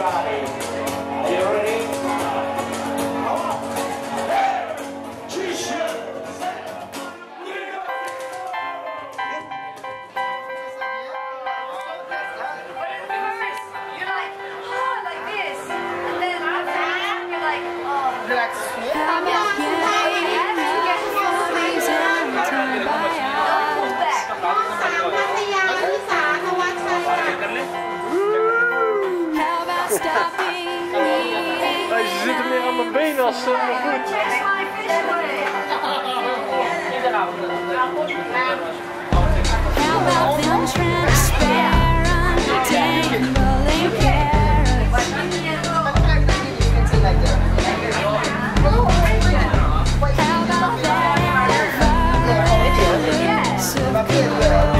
Ze zitten meer aan mijn benen als mijn voet. How about them transparent dangling carrots? How about that ever-elusive girl?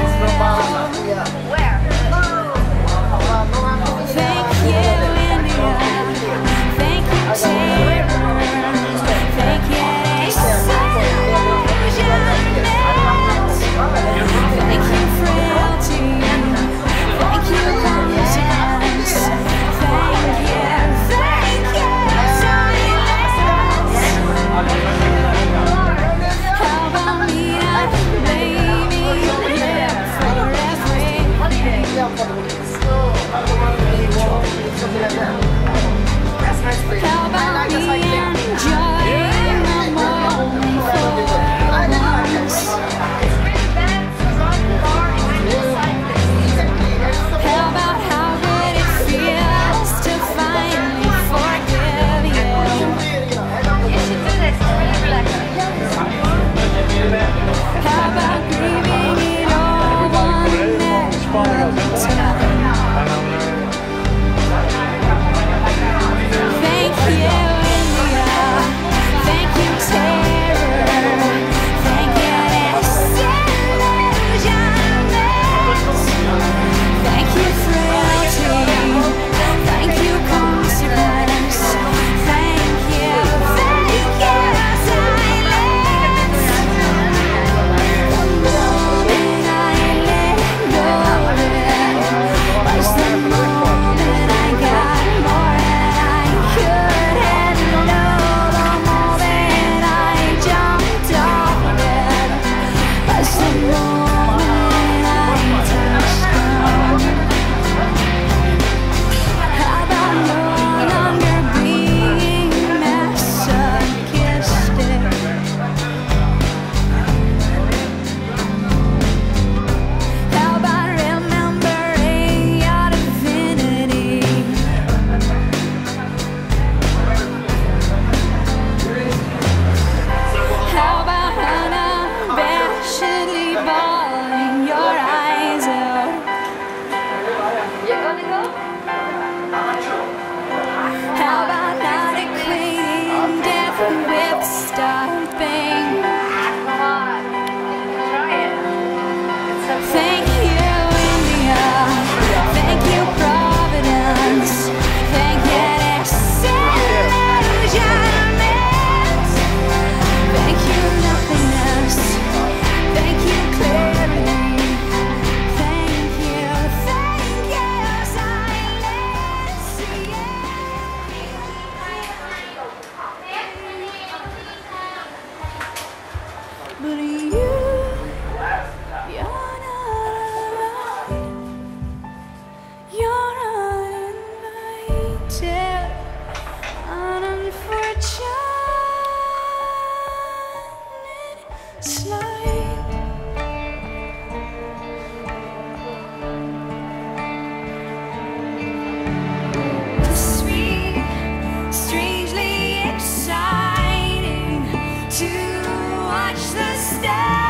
Thank you, India. Thank you, terror. Thank you, disillusionment. Thank you, frailty. Thank you, conscience. Thank you, silence. How about me and baby live for everything? How about me enjoying the moment for once? How about how good it feels to finally forgive you? How about grieving it all one time? Thank you, India. Thank you, terror. Thank you, disillusionment. Thank you, frailty. Thank you, consequence. Thank you, silence. The moment I let go of it was the moment I got more than I could handle. The moment I jumped off of it was the moment I touched down. How about no longer being masochistic? How about remembering your divinity? How about unabashedly bawling your eyes out? How about not declaring death with stopping? Thank you, India. Thank you, Providence. Thank you, disillusionment. Thank you, nothingness. Thank you, clarity. Thank you, silence. But you're not alone. You're uninvited, unfortunate slight. Sweet, strangely exciting to watch the stars.